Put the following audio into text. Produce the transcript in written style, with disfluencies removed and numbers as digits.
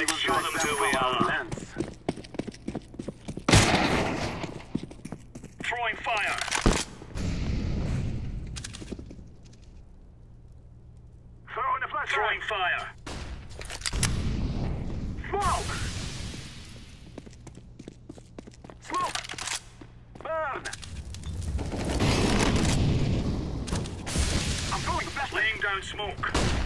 Let's show them who we are. Throwing fire. Throwing a flashlight. Throwing fire. Smoke! Smoke! Burn! I'm throwing a flashlight. Laying down smoke.